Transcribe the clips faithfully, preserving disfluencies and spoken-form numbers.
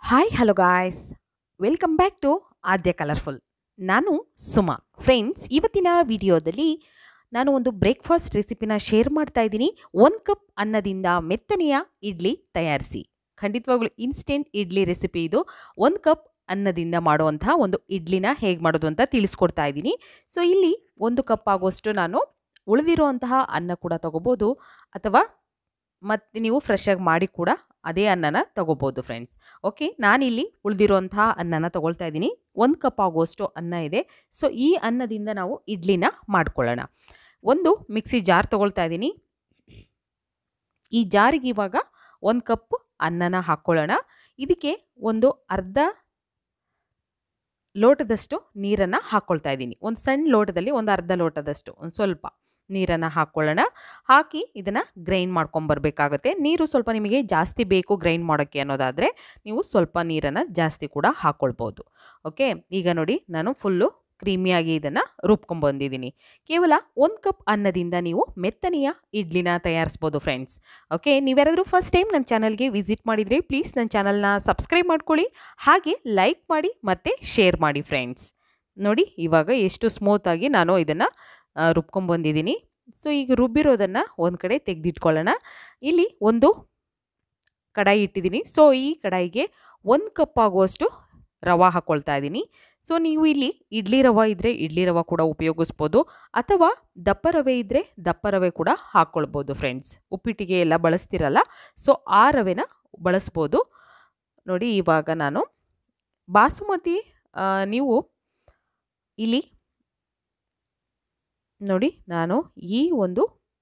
Hi hello guys, welcome back to Aadya colourful. ನಾನು Suma. Friends, ಇವತ್ತಿನ ವಿಡಿಯೋದಲ್ಲಿ ನಾನು ಒಂದು ಬ್ರೇಕ್ಫಾಸ್ಟ್ ರೆಸಿಪಿನ ಶೇರ್ ಮಾಡ್ತಾ ಇದ್ದೀನಿ. ಒಂದು ಕಪ್ ಅನ್ನದಿಂದ ಮೆತ್ತನೆಯ ಇಡ್ಲಿ ತಯಾರಿಸಿ. ಖಂಡಿತವಾಗ್ಲೂ ಇನ್ಸ್ಟೆಂಟ್ ಇಡ್ಲಿ ರೆಸಿಪಿ ಇದು. ಒಂದು ಕಪ್ ಅನ್ನದಿಂದ ಮಾಡುವಂತಹ ಒಂದು ಇಡ್ಲಿನ ಹೇಗೆ ಮಾಡೋದು ಅಂತ ತಿಳಿಸ್ಕೊಡ್ತಾ ಇದ್ದೀನಿ. ಸೊ ಇಲ್ಲಿ ಒಂದು ಕಪ್ ಆಗುವಷ್ಟು ನಾನು ಉಳಿದಿರುವಂತಹ ಅನ್ನ ಕೂಡ ತಗೋಬೋದು, ಅಥವಾ ಮತ್ತು ನೀವು ಫ್ರೆಶ್ ಆಗಿ ಮಾಡಿ ಕೂಡ ಅದೇ ಅನ್ನನ ತಗೋಬೋದು ಫ್ರೆಂಡ್ಸ್. ಓಕೆ, ನಾನಿಲ್ಲಿ ಉಳಿದಿರುವಂತಹ ಅನ್ನನ ತಗೊಳ್ತಾ ಇದ್ದೀನಿ. ಒಂದು ಕಪ್ ಆಗುವಷ್ಟು ಅನ್ನ ಇದೆ. ಸೊ ಈ ಅನ್ನದಿಂದ ನಾವು ಇಡ್ಲಿನ ಮಾಡ್ಕೊಳ್ಳೋಣ. ಒಂದು ಮಿಕ್ಸಿ ಜಾರ್ ತಗೊಳ್ತಾ ಇದ್ದೀನಿ. ಈ ಜಾರಿಗೆ ಇವಾಗ ಒಂದು ಕಪ್ ಅನ್ನನ ಹಾಕ್ಕೊಳ್ಳೋಣ. ಇದಕ್ಕೆ ಒಂದು ಅರ್ಧ ಲೋಟದಷ್ಟು ನೀರನ್ನು ಹಾಕ್ಕೊಳ್ತಾ ಇದ್ದೀನಿ. ಒಂದು ಸಣ್ಣ ಲೋಟದಲ್ಲಿ ಒಂದು ಅರ್ಧ ಲೋಟದಷ್ಟು ಒಂದು ಸ್ವಲ್ಪ ನೀರನ್ನು ಹಾಕ್ಕೊಳ್ಳೋಣ. ಹಾಕಿ ಇದನ್ನು ಗ್ರೈಂಡ್ ಮಾಡ್ಕೊಂಬರ್ಬೇಕಾಗತ್ತೆ. ನೀರು ಸ್ವಲ್ಪ ನಿಮಗೆ ಜಾಸ್ತಿ ಬೇಕು ಗ್ರೈಂಡ್ ಮಾಡೋಕ್ಕೆ ಅನ್ನೋದಾದರೆ ನೀವು ಸ್ವಲ್ಪ ನೀರನ್ನು ಜಾಸ್ತಿ ಕೂಡ ಹಾಕ್ಕೊಳ್ಬೋದು. ಓಕೆ, ಈಗ ನೋಡಿ ನಾನು ಫುಲ್ಲು ಕ್ರೀಮಿಯಾಗಿ ಇದನ್ನು ರುಬ್ಕೊಂಬಂದಿದ್ದೀನಿ. ಕೇವಲ ಒಂದು ಕಪ್ ಅನ್ನದಿಂದ ನೀವು ಮೆತ್ತನೆಯ ಇಡ್ಲಿನ ತಯಾರಿಸ್ಬೋದು ಫ್ರೆಂಡ್ಸ್. ಓಕೆ, ನೀವ್ಯಾರಾದರೂ ಫಸ್ಟ್ ಟೈಮ್ ನನ್ನ ಚಾನಲ್ಗೆ ವಿಸಿಟ್ ಮಾಡಿದರೆ ಪ್ಲೀಸ್ ನನ್ನ ಚಾನಲ್ನ ಸಬ್ಸ್ಕ್ರೈಬ್ ಮಾಡ್ಕೊಳ್ಳಿ, ಹಾಗೆ ಲೈಕ್ ಮಾಡಿ ಮತ್ತು ಶೇರ್ ಮಾಡಿ ಫ್ರೆಂಡ್ಸ್. ನೋಡಿ ಇವಾಗ ಎಷ್ಟು ಸ್ಮೂತಾಗಿ ನಾನು ಇದನ್ನು ರುಬ್ಕೊಂಬಂದಿದ್ದೀನಿ. ಸೊ ಈಗ ರುಬ್ಬಿರೋದನ್ನು ಒಂದು ಕಡೆ ತೆಗೆದಿಟ್ಕೊಳ್ಳೋಣ. ಇಲ್ಲಿ ಒಂದು ಕಡಾಯಿ ಇಟ್ಟಿದ್ದೀನಿ. ಸೊ ಈ ಕಡಾಯಿಗೆ ಒಂದು ಕಪ್ ಆಗುವಷ್ಟು ರವೆ ಹಾಕ್ಕೊಳ್ತಾ ಇದ್ದೀನಿ. ಸೊ ನೀವು ಇಲ್ಲಿ ಇಡ್ಲಿ ರವೆ ಇದ್ದರೆ ಇಡ್ಲಿ ರವೆ ಕೂಡ ಉಪಯೋಗಿಸ್ಬೋದು, ಅಥವಾ ದಪ್ಪ ರವೆ ಇದ್ದರೆ ದಪ್ಪ ರವೆ ಕೂಡ ಹಾಕ್ಕೊಳ್ಬೋದು ಫ್ರೆಂಡ್ಸ್. ಉಪ್ಪಿಟ್ಟಿಗೆ ಎಲ್ಲ ಬಳಸ್ತಿರಲ್ಲ, ಸೊ ಆ ರವೆನ ಬಳಸ್ಬೋದು. ನೋಡಿ ಇವಾಗ ನಾನು ಬಾಸುಮತಿ ನೀವು ಇಲ್ಲಿ ನೋಡಿ ನಾನು ಈ ಒಂದು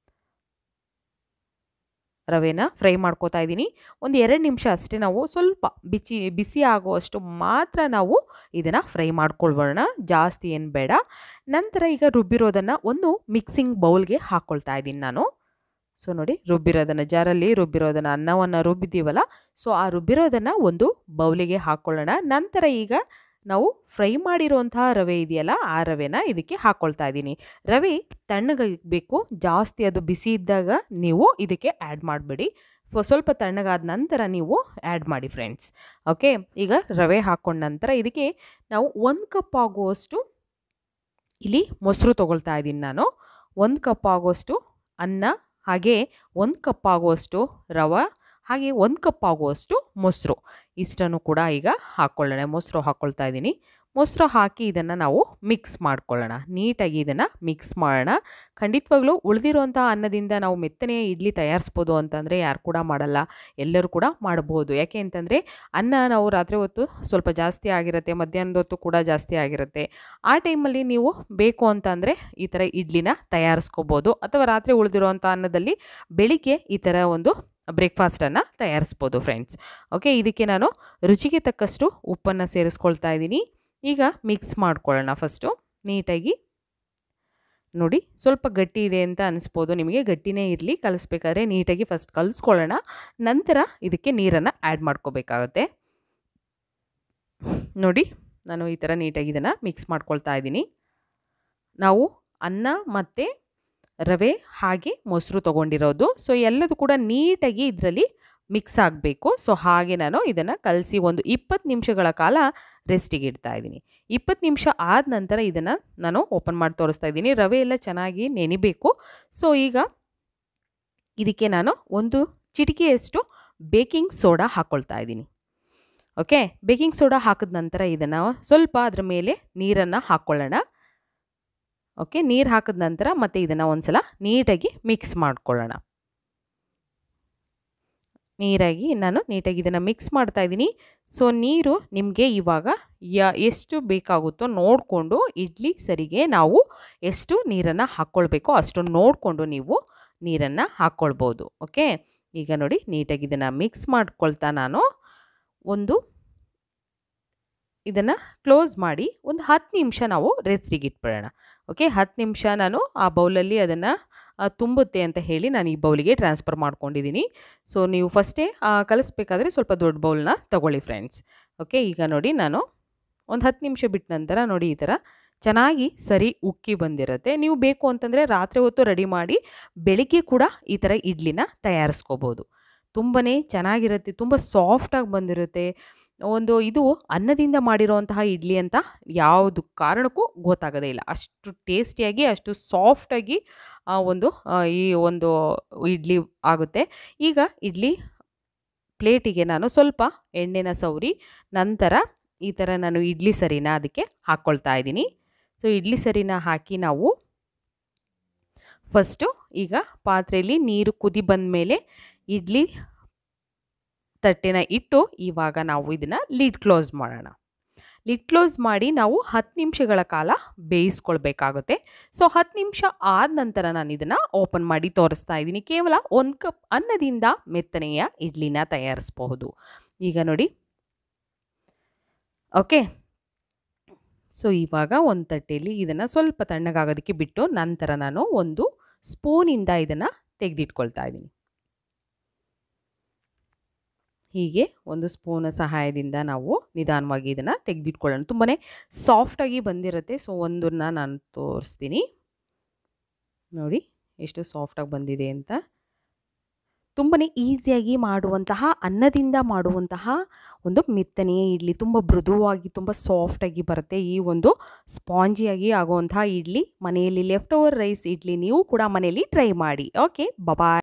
ರವೆನ ಫ್ರೈ ಮಾಡ್ಕೋತಾ ಇದ್ದೀನಿ. ಒಂದು ಎರಡು ನಿಮಿಷ ಅಷ್ಟೇ, ನಾವು ಸ್ವಲ್ಪ ಬಿಸಿ ಬಿಸಿ ಆಗುವಷ್ಟು ಮಾತ್ರ ನಾವು ಇದನ್ನು ಫ್ರೈ ಮಾಡ್ಕೊಳ್ಬೋಣ, ಜಾಸ್ತಿ ಏನು ಬೇಡ. ನಂತರ ಈಗ ರುಬ್ಬಿರೋದನ್ನು ಒಂದು ಮಿಕ್ಸಿಂಗ್ ಬೌಲ್ಗೆ ಹಾಕ್ಕೊಳ್ತಾ ಇದ್ದೀನಿ ನಾನು. ಸೊ ನೋಡಿ ರುಬ್ಬಿರೋದನ್ನು ಜಾರಲ್ಲಿ ರುಬ್ಬಿರೋದನ್ನು ಅನ್ನವನ್ನು ರುಬ್ಬಿದ್ದೀವಲ್ಲ, ಸೊ ಆ ರುಬ್ಬಿರೋದನ್ನು ಒಂದು ಬೌಲಿಗೆ ಹಾಕ್ಕೊಳ್ಳೋಣ. ನಂತರ ಈಗ ನಾವು ಫ್ರೈ ಮಾಡಿರುವಂತಹ ರವೆ ಇದೆಯಲ್ಲ, ಆ ರವೆನ ಇದಕ್ಕೆ ಹಾಕ್ಕೊಳ್ತಾ ಇದ್ದೀನಿ. ರವೆ ತಣ್ಣಗಾಗಬೇಕು, ಜಾಸ್ತಿ ಅದು ಬಿಸಿ ಇದ್ದಾಗ ನೀವು ಇದಕ್ಕೆ ಆ್ಯಡ್ ಮಾಡಬೇಡಿ. ಸ್ವಲ್ಪ ತಣ್ಣಗಾದ ನಂತರ ನೀವು ಆ್ಯಡ್ ಮಾಡಿ ಫ್ರೆಂಡ್ಸ್. ಓಕೆ, ಈಗ ರವೆ ಹಾಕ್ಕೊಂಡ ನಂತರ ಇದಕ್ಕೆ ನಾವು ಒಂದು ಕಪ್ ಆಗುವಷ್ಟು ಇಲ್ಲಿ ಮೊಸರು ತೊಗೊಳ್ತಾ ಇದ್ದೀನಿ ನಾನು. ಒಂದು ಕಪ್ ಆಗುವಷ್ಟು ಅನ್ನ, ಹಾಗೆ ಒಂದು ಕಪ್ ಆಗುವಷ್ಟು ರವೆ, ಹಾಗೆ ಒಂದು ಕಪ್ ಆಗುವಷ್ಟು ಮೊಸರು, ಇಷ್ಟನ್ನು ಕೂಡ ಈಗ ಹಾಕ್ಕೊಳ್ಳೋಣ. ಮೊಸರು ಹಾಕ್ಕೊಳ್ತಾ ಇದ್ದೀನಿ. ಮೊಸರು ಹಾಕಿ ಇದನ್ನು ನಾವು ಮಿಕ್ಸ್ ಮಾಡ್ಕೊಳ್ಳೋಣ. ನೀಟಾಗಿ ಇದನ್ನು ಮಿಕ್ಸ್ ಮಾಡೋಣ. ಖಂಡಿತವಾಗ್ಲೂ ಉಳಿದಿರುವಂಥ ಅನ್ನದಿಂದ ನಾವು ಮೆತ್ತನೆಯ ಇಡ್ಲಿ ತಯಾರಿಸ್ಬೋದು ಅಂತಂದರೆ ಯಾರು ಕೂಡ ಮಾಡಲ್ಲ, ಎಲ್ಲರೂ ಕೂಡ ಮಾಡ್ಬೋದು. ಯಾಕೆ ಅಂತಂದರೆ ಅನ್ನ ನಾವು ರಾತ್ರಿ ಹೊತ್ತು ಸ್ವಲ್ಪ ಜಾಸ್ತಿ ಆಗಿರುತ್ತೆ, ಮಧ್ಯಾಹ್ನದ ಹೊತ್ತು ಕೂಡ ಜಾಸ್ತಿ ಆಗಿರುತ್ತೆ. ಆ ಟೈಮಲ್ಲಿ ನೀವು ಬೇಕು ಅಂತಂದರೆ ಈ ಥರ ಇಡ್ಲಿನ ತಯಾರಿಸ್ಕೋಬೋದು, ಅಥವಾ ರಾತ್ರಿ ಉಳಿದಿರುವಂಥ ಅನ್ನದಲ್ಲಿ ಬೆಳಿಗ್ಗೆ ಈ ಥರ ಒಂದು ಬ್ರೇಕ್ಫಾಸ್ಟನ್ನು ತಯಾರಿಸ್ಬೋದು ಫ್ರೆಂಡ್ಸ್. ಓಕೆ, ಇದಕ್ಕೆ ನಾನು ರುಚಿಗೆ ತಕ್ಕಷ್ಟು ಉಪ್ಪನ್ನು ಸೇರಿಸ್ಕೊಳ್ತಾ ಇದ್ದೀನಿ. ಈಗ ಮಿಕ್ಸ್ ಮಾಡ್ಕೊಳ್ಳೋಣ ಫಸ್ಟು ನೀಟಾಗಿ. ನೋಡಿ ಸ್ವಲ್ಪ ಗಟ್ಟಿ ಇದೆ ಅಂತ ಅನಿಸ್ಬೋದು ನಿಮಗೆ, ಗಟ್ಟಿನೇ ಇರಲಿ. ಕಲಿಸ್ಬೇಕಾದ್ರೆ ನೀಟಾಗಿ ಫಸ್ಟ್ ಕಲಿಸ್ಕೊಳ್ಳೋಣ, ನಂತರ ಇದಕ್ಕೆ ನೀರನ್ನು ಆ್ಯಡ್ ಮಾಡ್ಕೋಬೇಕಾಗತ್ತೆ. ನೋಡಿ ನಾನು ಈ ಥರ ನೀಟಾಗಿ ಇದನ್ನು ಮಿಕ್ಸ್ ಮಾಡ್ಕೊಳ್ತಾ ಇದ್ದೀನಿ. ನಾವು ಅನ್ನ ಮತ್ತು ರವೆ ಹಾಗೆ ಮೊಸರು ತೊಗೊಂಡಿರೋದು, ಸೊ ಎಲ್ಲದೂ ಕೂಡ ನೀಟಾಗಿ ಇದರಲ್ಲಿ ಮಿಕ್ಸ್ ಆಗಬೇಕು. ಸೊ ಹಾಗೆ ನಾನು ಇದನ್ನು ಕಲಸಿ ಒಂದು ಇಪ್ಪತ್ತು ನಿಮಿಷಗಳ ಕಾಲ ರೆಸ್ಟಿಗೆ ಇಡ್ತಾ ಇದ್ದೀನಿ. ಇಪ್ಪತ್ತು ನಿಮಿಷ ಆದ ನಂತರ ಇದನ್ನು ನಾನು ಓಪನ್ ಮಾಡಿ ತೋರಿಸ್ತಾ ಇದ್ದೀನಿ. ರವೆ ಎಲ್ಲ ಚೆನ್ನಾಗಿ ನೆನಿಬೇಕು. ಸೊ ಈಗ ಇದಕ್ಕೆ ನಾನು ಒಂದು ಚಿಟಿಕೆಯಷ್ಟು ಬೇಕಿಂಗ್ ಸೋಡಾ ಹಾಕ್ಕೊಳ್ತಾ ಇದ್ದೀನಿ. ಓಕೆ, ಬೇಕಿಂಗ್ ಸೋಡಾ ಹಾಕಿದ ನಂತರ ಇದನ್ನು ಸ್ವಲ್ಪ ಅದರ ಮೇಲೆ ನೀರನ್ನು ಹಾಕ್ಕೊಳ್ಳೋಣ. ಓಕೆ, ನೀರು ಹಾಕಿದ ನಂತರ ಮತ್ತೆ ಇದನ್ನು ಒಂದು ಸಲ ನೀಟಾಗಿ ಮಿಕ್ಸ್ ಮಾಡ್ಕೊಳ್ಳೋಣ. ನೀರಾಗಿ ನಾನು ನೀಟಾಗಿ ಇದನ್ನು ಮಿಕ್ಸ್ ಮಾಡ್ತಾ ಇದ್ದೀನಿ. ಸೊ ನೀರು ನಿಮಗೆ ಇವಾಗ ಯ ಎಷ್ಟು ಬೇಕಾಗುತ್ತೋ ನೋಡಿಕೊಂಡು, ಇಡ್ಲಿ ಸರಿಗೆ ನಾವು ಎಷ್ಟು ನೀರನ್ನು ಹಾಕ್ಕೊಳ್ಬೇಕೋ ಅಷ್ಟು ನೋಡಿಕೊಂಡು ನೀವು ನೀರನ್ನು ಹಾಕ್ಕೊಳ್ಬೋದು. ಓಕೆ, ಈಗ ನೋಡಿ ನೀಟಾಗಿ ಇದನ್ನು ಮಿಕ್ಸ್ ಮಾಡ್ಕೊಳ್ತಾ ನಾನು ಒಂದು ಇದನ್ನು ಕ್ಲೋಸ್ ಮಾಡಿ ಒಂದು ಹತ್ತು ನಿಮಿಷ ನಾವು ರೆಸ್ಟಿಗೆ ಇಟ್ಬಿಡೋಣ. ಓಕೆ, ಹತ್ತು ನಿಮಿಷ ನಾನು ಆ ಬೌಲಲ್ಲಿ ಅದನ್ನು ತುಂಬುತ್ತೆ ಅಂತ ಹೇಳಿ ನಾನು ಈ ಬೌಲಿಗೆ ಟ್ರಾನ್ಸ್ಫರ್ ಮಾಡ್ಕೊಂಡಿದ್ದೀನಿ. ಸೊ ನೀವು ಫಸ್ಟೇ ಕಲಿಸ್ಬೇಕಾದ್ರೆ ಸ್ವಲ್ಪ ದೊಡ್ಡ ಬೌಲ್ನ ತಗೊಳ್ಳಿ ಫ್ರೆಂಡ್ಸ್. ಓಕೆ, ಈಗ ನೋಡಿ ನಾನು ಒಂದು ಹತ್ತು ನಿಮಿಷ ಬಿಟ್ಟ ನಂತರ ನೋಡಿ ಈ ಥರ ಚೆನ್ನಾಗಿ ಸರಿ ಉಕ್ಕಿ ಬಂದಿರುತ್ತೆ. ನೀವು ಬೇಕು ಅಂತಂದರೆ ರಾತ್ರಿ ಹೊತ್ತು ರೆಡಿ ಮಾಡಿ ಬೆಳಿಗ್ಗೆ ಕೂಡ ಈ ಥರ ಇಡ್ಲಿನ ತಯಾರಿಸ್ಕೋಬೋದು. ತುಂಬಾ ಚೆನ್ನಾಗಿರುತ್ತೆ, ತುಂಬ ಸಾಫ್ಟಾಗಿ ಬಂದಿರುತ್ತೆ. ಒಂದು ಇದು ಅನ್ನದಿಂದ ಮಾಡಿರೋಂತಹ ಇಡ್ಲಿ ಅಂತ ಯಾವುದು ಕಾರಣಕ್ಕೂ ಗೊತ್ತಾಗೋದೇ ಇಲ್ಲ. ಅಷ್ಟು ಟೇಸ್ಟಿಯಾಗಿ, ಅಷ್ಟು ಸಾಫ್ಟಾಗಿ ಆ ಒಂದು ಆ, ಈ ಒಂದು ಇಡ್ಲಿ ಆಗುತ್ತೆ. ಈಗ ಇಡ್ಲಿ ಪ್ಲೇಟಿಗೆ ನಾನು ಸ್ವಲ್ಪ ಎಣ್ಣೆನ ಸವರಿ ನಂತರ ಈ ಥರ ನಾನು ಇಡ್ಲಿ ಸರಿನ ಅದಕ್ಕೆ ಹಾಕ್ಕೊಳ್ತಾ ಇದ್ದೀನಿ. ಸೊ ಇಡ್ಲಿ ಸರಿನ ಹಾಕಿ ನಾವು ಫಸ್ಟು ಈಗ ಪಾತ್ರೆಯಲ್ಲಿ ನೀರು ಕುದಿ ಬಂದ ಮೇಲೆ ಇಡ್ಲಿ ತಟ್ಟೆನ ಇಟ್ಟು ಇವಾಗ ನಾವು ಇದನ್ನು ಲಿಡ್ ಕ್ಲೋಸ್ ಮಾಡೋಣ. ಲಿಡ್ ಕ್ಲೋಸ್ ಮಾಡಿ ನಾವು ಹತ್ತು ನಿಮಿಷಗಳ ಕಾಲ ಬೇಯಿಸ್ಕೊಳ್ಬೇಕಾಗುತ್ತೆ. ಸೊ ಹತ್ತು ನಿಮಿಷ ಆದ ನಂತರ ನಾನು ಇದನ್ನು ಓಪನ್ ಮಾಡಿ ತೋರಿಸ್ತಾ ಇದ್ದೀನಿ. ಕೇವಲ ಒಂದು ಕಪ್ ಅನ್ನದಿಂದ ಮೆತ್ತನೆಯ ಇಡ್ಲಿನ ತಯಾರಿಸಬಹುದು. ಈಗ ನೋಡಿ, ಓಕೆ. ಸೊ ಇವಾಗ ಒಂದು ತಟ್ಟೆಯಲ್ಲಿ ಇದನ್ನು ಸ್ವಲ್ಪ ತಣ್ಣಗಾಗೋದಕ್ಕೆ ಬಿಟ್ಟು ನಂತರ ನಾನು ಒಂದು ಸ್ಪೂನಿಂದ ಇದನ್ನು ತೆಗೆದಿಟ್ಕೊಳ್ತಾ ಇದ್ದೀನಿ. ಹೀಗೆ ಒಂದು ಸ್ಪೂನ್ ಸಹಾಯದಿಂದ ನಾವು ನಿಧಾನವಾಗಿ ಇದನ್ನು ತೆಗೆದಿಟ್ಕೊಳ್ಳೋಣ. ತುಂಬಾ ಸಾಫ್ಟಾಗಿ ಬಂದಿರುತ್ತೆ. ಸೊ ಒಂದನ್ನು ನಾನು ತೋರಿಸ್ತೀನಿ ನೋಡಿ ಎಷ್ಟು ಸಾಫ್ಟಾಗಿ ಬಂದಿದೆ ಅಂತ. ತುಂಬಾ ಈಸಿಯಾಗಿ ಮಾಡುವಂತಹ, ಅನ್ನದಿಂದ ಮಾಡುವಂತಹ ಒಂದು ಮೆತ್ತನೆಯ ಇಡ್ಲಿ, ತುಂಬ ಮೃದುವಾಗಿ ತುಂಬ ಸಾಫ್ಟಾಗಿ ಬರುತ್ತೆ. ಈ ಒಂದು ಸ್ಪಾಂಜಿಯಾಗಿ ಆಗುವಂತಹ ಇಡ್ಲಿ, ಮನೆಯಲ್ಲಿ ಲೆಫ್ಟ್ ಓವರ್ ರೈಸ್ ಇಡ್ಲಿ ನೀವು ಕೂಡ ಮನೆಯಲ್ಲಿ ಟ್ರೈ ಮಾಡಿ. ಓಕೆ, ಬಾಯ್.